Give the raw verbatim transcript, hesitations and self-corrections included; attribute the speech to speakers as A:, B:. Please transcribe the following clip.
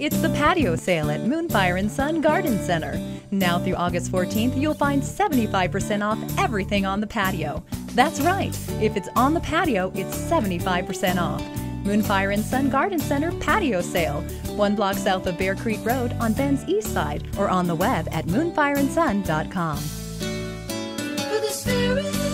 A: It's the patio sale at Moonfire and Sun Garden Center. Now through August fourteenth, you'll find seventy-five percent off everything on the patio. That's right, if it's on the patio, it's seventy-five percent off. Moonfire and Sun Garden Center Patio Sale, one block south of Bear Creek Road on Bend's east side, or on the web at moonfire and sun dot com.
B: For the spirit